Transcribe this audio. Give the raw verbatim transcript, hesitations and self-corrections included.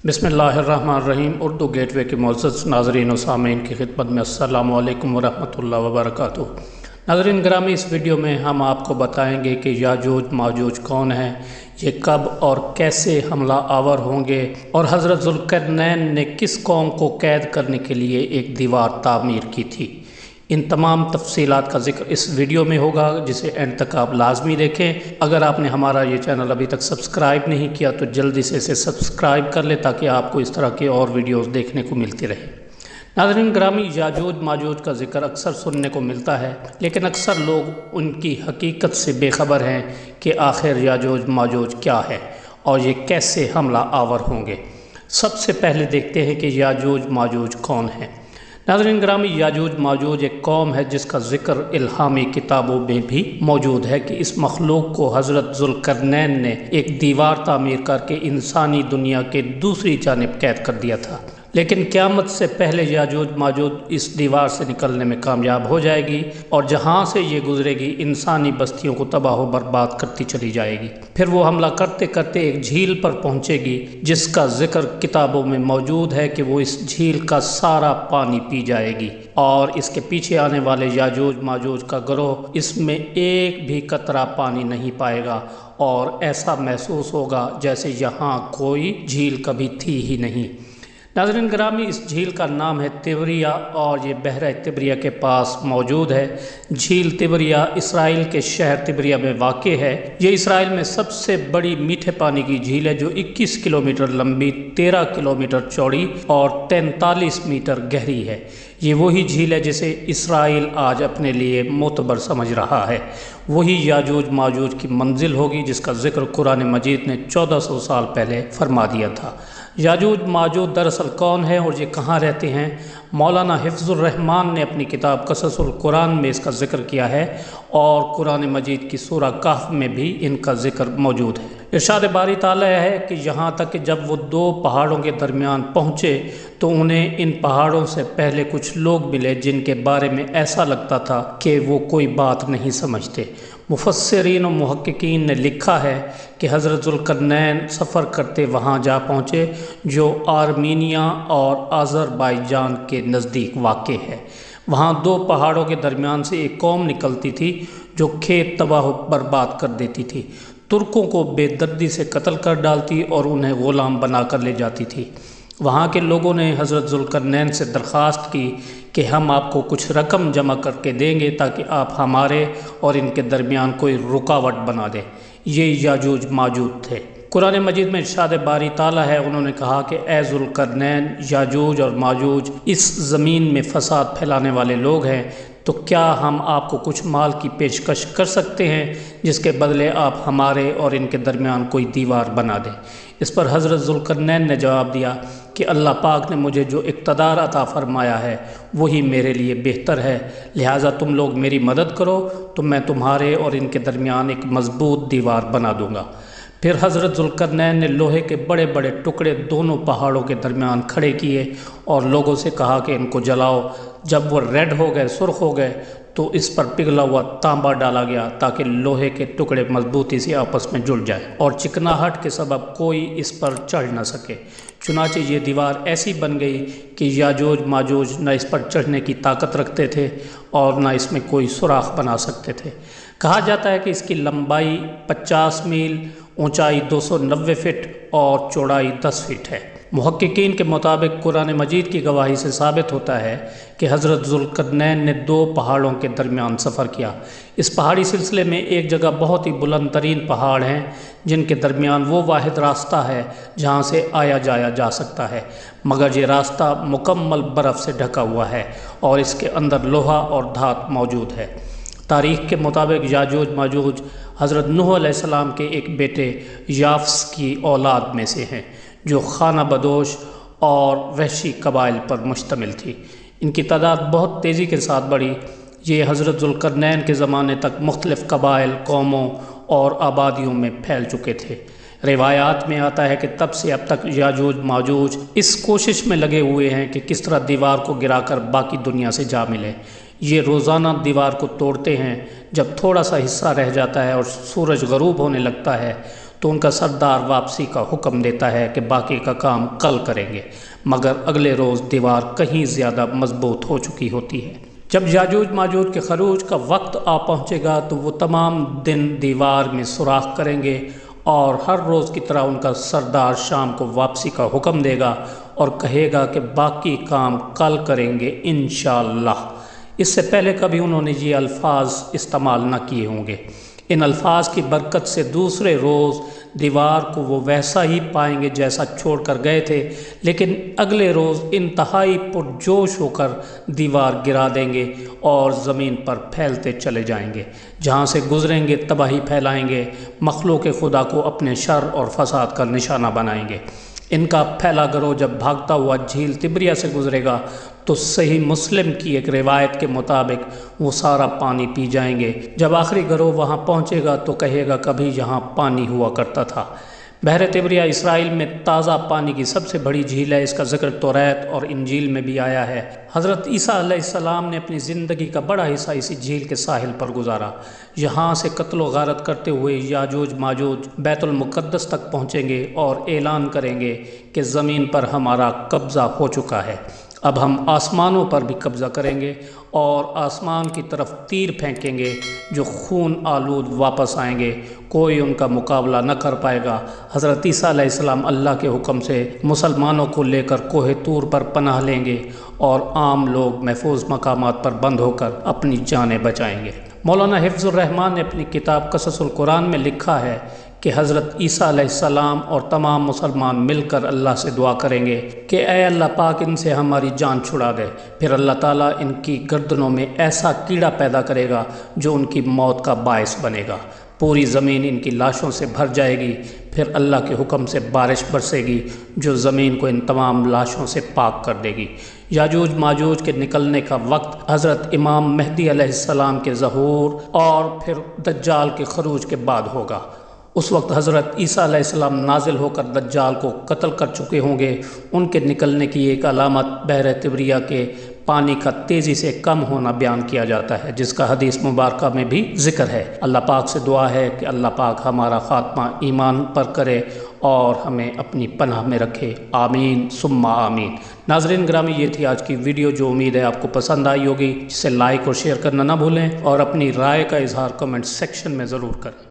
बिस्मिल्लाहिर्रहमानिर्रहीम। उर्दू गेटवे के मुअज़्ज़ज़ नाज़रीन व सामीन की खिदमत में अस्सलामु अलैकुम व रहमतुल्लाहि व बरकातुहू। नाज़रीन ग्रामी, इस वीडियो में हम आपको बताएंगे कि याजूज माजूज कौन हैं, ये कब और कैसे हमला आवर होंगे और हज़रत ज़ुल्क़रनैन ने किस कौम को कैद करने के लिए एक दीवार तामीर की थी। इन तमाम तफसीलात का जिक्र इस वीडियो में होगा, जिसे एंड तक आप लाजमी देखें। अगर आपने हमारा ये चैनल अभी तक सब्सक्राइब नहीं किया तो जल्दी से इसे सब्सक्राइब कर ले ताकि आपको इस तरह के और वीडियोस देखने को मिलती रहे। नाज़रीन ग्रामी, याजूज माजूज का जिक्र अक्सर सुनने को मिलता है, लेकिन अक्सर लोग उनकी हकीकत से बेखबर हैं कि आखिर याजूज माजूज क्या है और ये कैसे हमला आवर होंगे। सबसे पहले देखते हैं कि याजूज माजूज कौन है। नाज़रीन ग्रामी, याजूज माजूज एक कौम है जिसका जिक्र इल्हामी किताबों में भी मौजूद है कि इस मखलूक को हज़रत ज़ुल्क़रनैन ने एक दीवार तामीर करके इंसानी दुनिया के दूसरी जानिब कैद कर दिया था, लेकिन क़यामत से पहले याजूज माजूज इस दीवार से निकलने में कामयाब हो जाएगी और जहाँ से ये गुजरेगी इंसानी बस्तियों को तबाह बर्बाद करती चली जाएगी। फिर वो हमला करते करते एक झील पर पहुँचेगी जिसका जिक्र किताबों में मौजूद है कि वो इस झील का सारा पानी पी जाएगी और इसके पीछे आने वाले याजूज माजूज का गिरोह इसमें एक भी कतरा पानी नहीं पाएगा और ऐसा महसूस होगा जैसे यहाँ कोई झील कभी थी ही नहीं। नाज़रीन ग्रामी, इस झील का नाम है तिब्रिया और ये बहरा तिब्रिया के पास मौजूद है। झील तिब्रिया इसराइल के शहर तिब्रिया में वाक़ है। ये इसराइल में सबसे बड़ी मीठे पानी की झील है जो इक्कीस किलोमीटर लंबी, तेरह किलोमीटर चौड़ी और तैंतालीस मीटर गहरी है। ये वही झील है जिसे इसराइल आज अपने लिए मोतबर समझ रहा है। वही याजूज माजूज की मंजिल होगी जिसका जिक्र कुरान मजीद ने चौदह सौ साल पहले फरमा दिया था। याजूज माजूज दरअसल कौन है और ये कहाँ रहते हैं? मौलाना हिफ्ज़ुर रहमान ने अपनी किताब क़ससुल कुरान में इसका जिक्र किया है और कुरान मजीद की सूरा कहफ में भी इनका जिक्र मौजूद है। इरशाद बारी ताला है कि यहाँ तक कि जब वो दो पहाड़ों के दरमियान पहुँचे तो उन्हें इन पहाड़ों से पहले कुछ लोग मिले जिनके बारे में ऐसा लगता था कि वो कोई बात नहीं समझते। मुफस्सिरीन और मुहक्किकीन ने लिखा है कि हज़रत ज़ुल्क़रनैन सफ़र करते वहाँ जा पहुँचे जो आर्मीनिया और आज़रबाईजान के नज़दीक वाक़ है। वहाँ दो पहाड़ों के दरमियान से एक कौम निकलती थी जो खेत तबाह बर्बाद कर देती थी, तुर्कों को बेदर्दी से कत्ल कर डालती और उन्हें ग़ुलाम बना कर ले जाती थी। वहाँ के लोगों ने हज़रत ज़ुल्क़रनैन से दरख्वास्त की कि हम आपको कुछ रकम जमा करके देंगे ताकि आप हमारे और इनके दरमियान कोई रुकावट बना दें। ये याजूज माजूज थे। कुरान मजीद में इरशाद बारी ताला है, उन्होंने कहा कि ए ज़ुल्क़रनैन, याजूज और माजूज इस ज़मीन में फ़साद फैलाने वाले लोग हैं, तो क्या हम आपको कुछ माल की पेशकश कर सकते हैं जिसके बदले आप हमारे और इनके दरमियान कोई दीवार बना दें। इस पर हज़रत ज़ुल्क़रनैन ने जवाब दिया कि अल्लाह पाक ने मुझे जो इक़्तिदार अता फ़रमाया है वही मेरे लिए बेहतर है, लिहाजा तुम लोग मेरी मदद करो तो मैं तुम्हारे और इनके दरमियान एक मज़बूत दीवार बना दूँगा। फिर हज़रत ज़ुल्क़रनैन ने लोहे के बड़े बड़े टुकड़े दोनों पहाड़ों के दरमियान खड़े किए और लोगों से कहा कि इनको जलाओ। जब वो रेड हो गए, सुर्ख हो गए, तो इस पर पिघला हुआ तांबा डाला गया ताकि लोहे के टुकड़े मजबूती से आपस में जुड़ जाए और चिकनाहट के सबब कोई इस पर चढ़ न सके। चुनाचे ये दीवार ऐसी बन गई कि याजूज माजूज न इस पर चढ़ने की ताकत रखते थे और न इसमें कोई सुराख बना सकते थे। कहा जाता है कि इसकी लंबाई पचास मील, ऊंचाई दो सौ नब्बे फीट और चौड़ाई दस फीट है। मुहक्किकीन के मुताबिक कुरान मजीद की गवाही से साबित होता है कि हज़रत ज़ुल्क़रनैन ने दो पहाड़ों के दरमियान सफ़र किया। इस पहाड़ी सिलसिले में एक जगह बहुत ही बुलंद तरीन पहाड़ हैं जिनके दरमियान वो वाहिद रास्ता है जहाँ से आया जाया जा सकता है, मगर ये रास्ता मुकम्मल बर्फ़ से ढका हुआ है और इसके अंदर लोहा और धात मौजूद है। तारीख़ के मुताबिक याजूज माजूज हज़रत नूह अलैहिस्सलाम के एक बेटे याफ्स की औलाद में से हैं जो खाना बदोश और वहशी कबाइल पर मुश्तमिल थी। इनकी तादाद बहुत तेज़ी के साथ बढ़ी। ये हज़रत ज़ुल्क़रनैन के ज़माने तक मुख्तलिफ़ कबाइल, कौमों और आबादियों में फैल चुके थे। रिवायात में आता है कि तब से अब तक याजूज माजूज इस कोशिश में लगे हुए हैं कि किस तरह दीवार को गिराकर बाकी दुनिया से जा मिले। ये रोज़ाना दीवार को तोड़ते हैं। जब थोड़ा सा हिस्सा रह जाता है और सूरज गरूब होने लगता है تو ان کا سردار واپسی کا حکم دیتا ہے کہ باقی کا کام کل کریں گے، مگر اگلے روز دیوار کہیں زیادہ مضبوط ہو چکی ہوتی ہے۔ جب یاجوج ماجوج کے خروج کا وقت آ پہنچے گا تو وہ تمام دن دیوار میں سوراخ کریں گے اور ہر روز کی طرح ان کا سردار شام کو واپسی کا حکم دے گا اور کہے گا کہ باقی کام کل کریں گے انشاءاللہ۔ اس سے پہلے کبھی انہوں نے یہ الفاظ استعمال نہ کیے ہوں گے۔ ان الفاظ کی برکت سے دوسرے روز دیوار کو وہ ویسا ہی پائیں گے جیسا چھوڑ کر گئے تھے، لیکن اگلے روز انتہائی پرجوش ہو کر دیوار گرا دیں گے اور زمین پر پھیلتے چلے جائیں گے۔ جہاں سے گزریں گے تباہی پھیلائیں گے، مخلوق خدا کو اپنے شر اور فساد کا نشانہ بنائیں گے۔ ان کا پھیلا گروہ جب بھاگتا ہوا جھیل تبریہ سے گزرے گا تو صحیح مسلم کی ایک روایت کے مطابق وہ سارا پانی پی جائیں گے۔ جب آخری گروہ وہاں پہنچے گا تو کہے گا کبھی یہاں پانی ہوا کرتا تھا۔ بحر تبریہ اسرائیل میں تازہ پانی کی سب سے بڑی جھیل ہے۔ اس کا ذکر توریت اور انجیل میں بھی آیا ہے۔ حضرت عیسیٰ علیہ السلام نے اپنی زندگی کا بڑا حصہ اسی جھیل کے ساحل پر گزارا۔ یہاں سے قتل و غارت کرتے ہوئے یاجوج ماجوج بیت المقدس تک پہنچیں گے اور اعلان کریں گے کہ زمین پر ہمارا قبضہ ہو چکا ہے، اب ہم آسمانوں پر بھی قبضہ کریں گے اور آسمان کی طرف تیر پھینکیں گے جو خون آلود واپس آئیں گے، کوئی ان کا مقابلہ نہ کر پائے گا۔ حضرت عیسیٰ علیہ السلام اللہ کے حکم سے مسلمانوں کو لے کر کوہ طور پر پناہ لیں گے اور عام لوگ محفوظ مقامات پر بند ہو کر اپنی جانیں بچائیں گے۔ مولانا حفظ الرحمان نے اپنی کتاب قصص القرآن میں لکھا ہے کہ حضرت عیسیٰ علیہ السلام اور تمام مسلمان مل کر اللہ سے دعا کریں گے کہ اے اللہ پاک ان سے ہماری جان چھڑا دے۔ پھر اللہ تعالیٰ ان کی گردنوں میں ایسا کیڑا پیدا کرے گا جو ان کی موت کا باعث بنے گا۔ پوری زمین ان کی لاشوں سے بھر جائے گی۔ پھر اللہ کے حکم سے بارش برسے گی جو زمین کو ان تمام لاشوں سے پاک کر دے گی۔ یاجوج ماجوج کے نکلنے کا وقت حضرت امام مہدی علیہ السلام کے ظہور اور پھر دجال کے خروج کے بعد ہوگا۔ اس وقت حضرت عیسیٰ علیہ السلام نازل ہو کر دجال کو قتل کر چکے ہوں گے۔ ان کے نکلنے کی ایک علامت بحر تبریہ کے پانی کا تیزی سے کم ہونا بیان کیا جاتا ہے، جس کا حدیث مبارکہ میں بھی ذکر ہے۔ اللہ پاک سے دعا ہے کہ اللہ پاک ہمارا خاتمہ ایمان پر کرے اور ہمیں اپنی پناہ میں رکھے، آمین ثم آمین۔ ناظرین گرامی، یہ تھی آج کی ویڈیو جو امید ہے آپ کو پسند آئی ہوگی۔ جسے لائک اور شیئر کرنا نہ بھولیں اور اپنی رائے کا اظہار کمنٹ سیکشن میں ضرور کریں۔